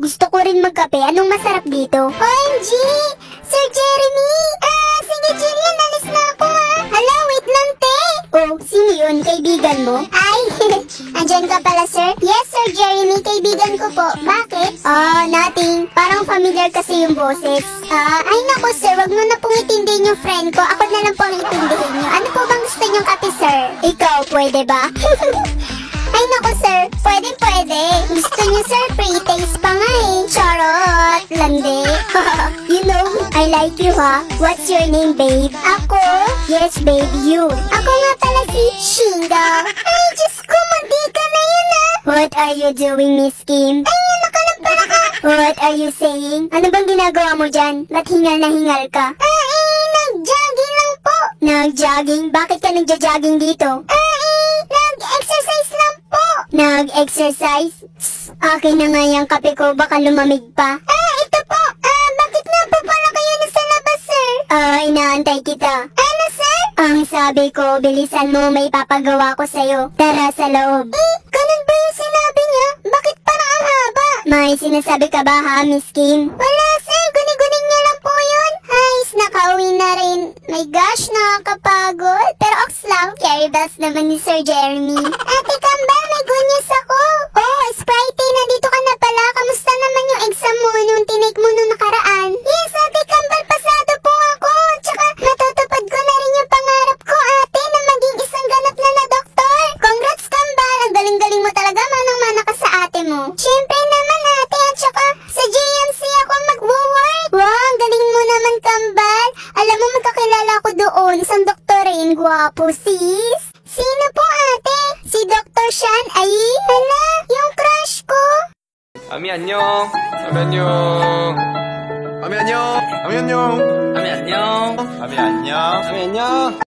Gusto ko rin magkape. Anong masarap dito? OMG! Sir Jeremy! Sige Jillian, alis na ako Hala, wait lang, te! Oh, sino yun? Kaibigan mo? Ay, andyan ka pala, sir? Yes, Sir Jeremy, kaibigan ko po. Bakit? Nothing. Parang familiar kasi yung boses. Ay nako, sir, wag mo na pong itindihin yung friend ko. Ako na lang po ang itindihin nyo. Ano po bang gusto nyong kape, sir? Ikaw, pwede ba? Ay nako, sir, pwede. Gusto niyo, sir, pre-taste pa nga Charot, landi. You know, I like you, ha? What's your name, babe? Ako? Yes, babe, you. Ako nga pala si Shinga. Ay, Diyos ko, mandi ka na yun, What are you doing, Miss Kim? Ay, nakalap pala ka. What are you saying? Ano bang ginagawa mo dyan? Ba't hingal na hingal ka? Nag-jogging lang po. Nag-jogging? Bakit ka nagja-jogging dito? Nag-exercise lang po. Nag-exercise? Akin na nga yung kape ko, baka lumamig pa. Ito po. Bakit nga po pala kayo nasa labas, sir? Inaantay kita. Ano, sir? Ang sabi ko, bilisan mo, may papagawa ko sa'yo. Tara sa loob. Ganun ba yung sinabi niya? Bakit parang ang haba? May sinasabi ka ba, ha, Miss Kim? Wala, sir. Guni-gunin niya lang po yun. Ayos, nakauwi na rin. My gosh, nakakapagod. Pero ox lang, carry bells naman ni Sir Jeremy. Ate Kambal, may good news ako. Oh, Sprite, nandito ka na pala. Kamusta naman yung exam mo yung tinake mo nung nakaraan? Yes, Ate Kambal, pasado po ako. Tsaka natutupad ko na rin yung pangarap ko, ate, na maging isang ganap na doktor. Congrats, Kambal. Ang galing-galing mo talaga, manang-mana ka sa ate mo. Siyempre naman, ate, at tsaka sa GMC ako mag-work. Wow, ang galing mo naman, Kambal. Alam mo, magkakilala ko doon. Isang doktorin, gwapo, sis. Sino po, ate? Si Dr. Shan? Ay, hala, yung crush ko. 아미 안녕. 아미 안녕. 아미 안녕. 아미 안녕. 아미 안녕. 아미 안녕. 아미 안녕.